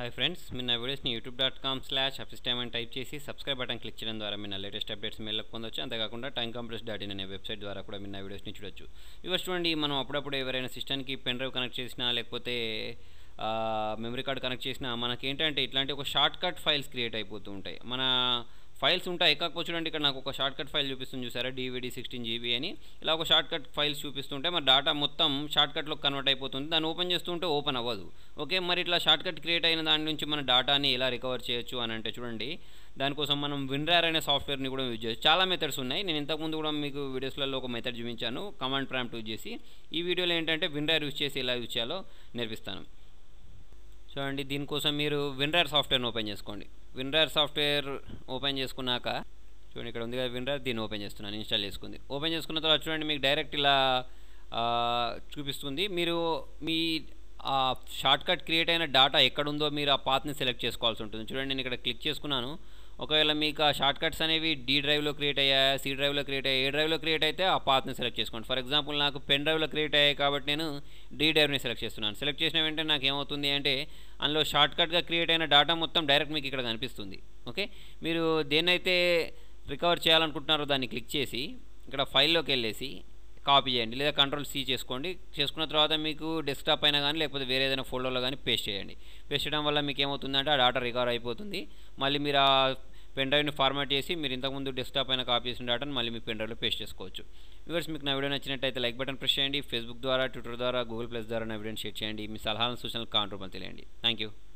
Hi friends, మీరు నా వీడియోస్ని youtube.com/officetime అని టైప్ చేసి సబ్స్క్రైబ్ బటన్ క్లిక్ చేయడం ద్వారా మీరు నా లేటెస్ట్ అప్డేట్స్ మెయిల్కి పొందొచ్చు. అంతేకాకుండా timecompress.in అనే వెబ్సైట్ ద్వారా కూడా మీరు నా వీడియోస్ని చూడొచ్చు. ఇవ్వచ్చు చూడండి, మనం అప్పుడప్పుడు ఎవరైనా సిస్టమ్కి పెన్ డ్రైవ్ కనెక్ట్ చేసినా లేకపోతే మెమరీ కార్డ్ కనెక్ట్ చేసినా మనకి ఏంటంటే ఇట్లాంటి ఒక షార్ట్ కట్ ఫైల్స్ క్రియేట్ అయిపోతూ ఉంటాయి. మన ఫైల్స్ ఉంటాయి, కాకపోతే చూడండి ఇక్కడ నాకు ఒక షార్ట్ కట్ ఫైల్ చూపిస్తుంది చూసారా, DVD 16 GB అని. ఇలా ఒక షార్ట్ కట్ ఫైల్స్ చూపిస్తుంటే మరి డేటా మొత్తం షార్ట్ కట్లో కన్వర్ట్ అయిపోతుంది. దాన్ని ఓపెన్ చేస్తుంటే ఓపెన్ అవ్వదు. ఓకే, మరి ఇట్లా షార్ట్ కట్ క్రియేట్ అయిన దాని నుంచి మన డేటాని ఎలా రికవర్ చేయొచ్చు అని అంటే చూడండి, దానికోసం మనం WinRAR అనే సాఫ్ట్వేర్ని కూడా యూజ్ చేయొచ్చు. చాలా మెథడ్స్ ఉన్నాయి. నేను ఇంతకుముందు కూడా మీకు వీడియోస్లలో ఒక మెథడ్ చూపించాను, కమాండ్ ప్రాంప్ట్ యూజ్ చేసి. ఈ వీడియోలో ఏంటంటే WinRAR యూజ్ చేసి ఎలా యూజ్ చేయాలో నేర్పిస్తాను. చూడండి, దీనికోసం మీరు WinRAR సాఫ్ట్వేర్ని ఓపెన్ చేసుకోండి. WinRAR సాఫ్ట్వేర్ ఓపెన్ చేసుకున్నాక చూడండి, ఇక్కడ ఉంది కదా WinRAR, దీన్ని ఓపెన్ చేస్తున్నాను. ఇన్స్టాల్ చేసుకుంది. ఓపెన్ చేసుకున్న తర్వాత చూడండి, మీకు డైరెక్ట్ ఇలా చూపిస్తుంది. మీరు మీ షార్ట్ కట్ క్రియేట్ అయిన డేటా ఎక్కడుందో మీరు ఆ పాత్ని సెలెక్ట్ చేసుకోవాల్సి ఉంటుంది. చూడండి, నేను ఇక్కడ క్లిక్ చేసుకున్నాను. ఒకవేళ మీకు ఆ షార్ట్ కట్స్ అనేవి D డ్రైవ్లో క్రియేట్ అయ్యాయా, C డ్రైవ్లో క్రియేట్ అయ్యాయి, ఏ డ్రైవ్లో క్రియేట్ అయితే ఆ పాత్ని సెలెక్ట్ చేసుకోండి. ఫర్ ఎగ్జాంపుల్ నాకు పెన్ డ్రైవ్లో క్రియేట్ అయ్యాయి కాబట్టి నేను D డ్రైవ్ని సెలెక్ట్ చేస్తున్నాను. సెలెక్ట్ చేసిన వెంటనే నాకు ఏమవుతుంది అంటే అందులో షార్ట్ కట్గా క్రియేట్ అయిన డేటా మొత్తం డైరెక్ట్ మీకు ఇక్కడ కనిపిస్తుంది. ఓకే, మీరు దేన్నైతే రికవర్ చేయాలనుకుంటున్నారో దాన్ని క్లిక్ చేసి ఇక్కడ ఫైల్లోకి వెళ్ళేసి కాపీ చేయండి, లేదా Ctrl+C చేసుకోండి. చేసుకున్న తర్వాత మీకు డెస్క్టాప్ అయినా కానీ లేకపోతే వేరే ఏదైనా ఫోల్డర్లో కానీ పేస్ట్ చేయండి. పేస్ట్ చేయడం వల్ల మీకు ఏమవుతుందంటే ఆ డేటా రికవర్ అయిపోతుంది. మళ్ళీ మీరు ఆ పెన్ డ్రైవ్ని ఫార్మాట్ చేసి మీరు ఇంతకుముందు డెస్క్టాప్ అయినా కాపీ చేసిన డేటాను మళ్ళీ మీ పెన్ డ్రైవ్లో పేస్ట్ చేసుకోవచ్చు. వ్యూవర్స్, మీకు నా వీడియో నచ్చినట్టయితే లైక్ బటన్ ప్రెస్ చేయండి. ఫేస్బుక్ ద్వారా, ట్విట్టర్ ద్వారా, Google+ ద్వారా నా వీడియోని షేర్ చేయండి. మీ సలహాలను సూచనలు కామెంట్ రూపంలో తెలియండి. Thank you.